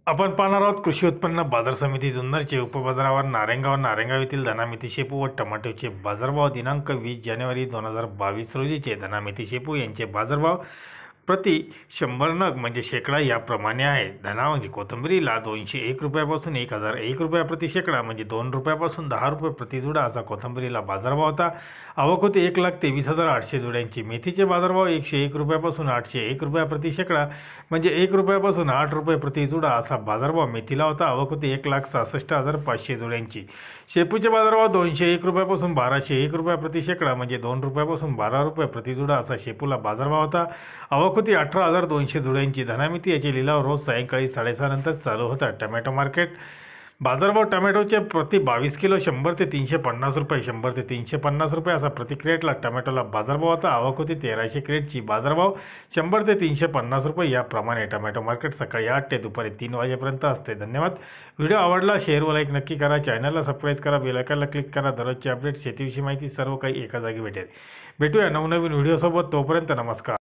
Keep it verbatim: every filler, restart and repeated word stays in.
आपण पाहणार आहोत कृषी उत्पन्न बाजार समिती जुन्नरचे उपबाजारावर नारायणगाव नारायणगाव येथील धनामेथी शेपू व टमाटोचे बाजारभाव दिनांक वीस जानेवारी दोन हजार बावीस रोजीचे धनामेथी शेपू यांचे बाजारभाव प्रति शंभर नग म्हणजे शेकडा याप्रमाणे आहे. धना म्हणजे कोथिंबीरीला दोनशे एक रुपयापासून एक हजार एक रुपया प्रति शेकडा म्हणजे दोन रुपयापासून दहा रुपये प्रति जुडा असा कोथिंबीरीला बाजारभाव होता. आवक होती एक लाख तेवीस हजार आठशे जुड्यांची. मेथीचे बाजारभाव एकशे एक रुपयापासून आठशे एक रुपया प्रति शेकडा म्हणजे एक रुपयापासून आठ रुपये प्रति जुडा असा बाजारभाव मेथीला होता. आवक होती एक लाख सहासष्ट हजार पाचशे जुड्यांची. शेपूचे बाजारभाव दोनशे एक रुपयापासून बाराशे एक रुपया प्रति शेकडा म्हणजे दोन रुपयापासून बारा रुपये प्रति जुडा असा शेपूला बाजारभाव होता. आवक होती अठरा हजार दोनशे जुड्यांची. धनामेथी याचे लिलाव रोज सायंकाळी साडेसहा नंतर चालू होतात. टमॅटो मार्केट बाजारभाव टमॅटोचे प्रति बावीस किलो शंभर ते तीनशे पन्नास रुपये शंभर ते तीनशे पन्नास रुपये असा प्रति क्रेटला टमॅटोला बाजारभाव होता. आवक होती तेराशे क्रेटची. बाजारभाव शंभर ते तीनशे पन्नास रुपये याप्रमाणे. टमॅटो मार्केट सकाळी आठ ते दुपारी तीन वाजेपर्यंत असते. धन्यवाद. व्हिडिओ आवडला शेअर व लाईक नक्की करा. चॅनलला सबस्क्राईब करा. बेल आयकॉनला क्लिक करा. दररोजचे अपडेट शेतीविषयी माहिती सर्व काही एका जागी भेटेल. भेटूया नवनवीन व्हिडिओसोबत. तोपर्यंत नमस्कार.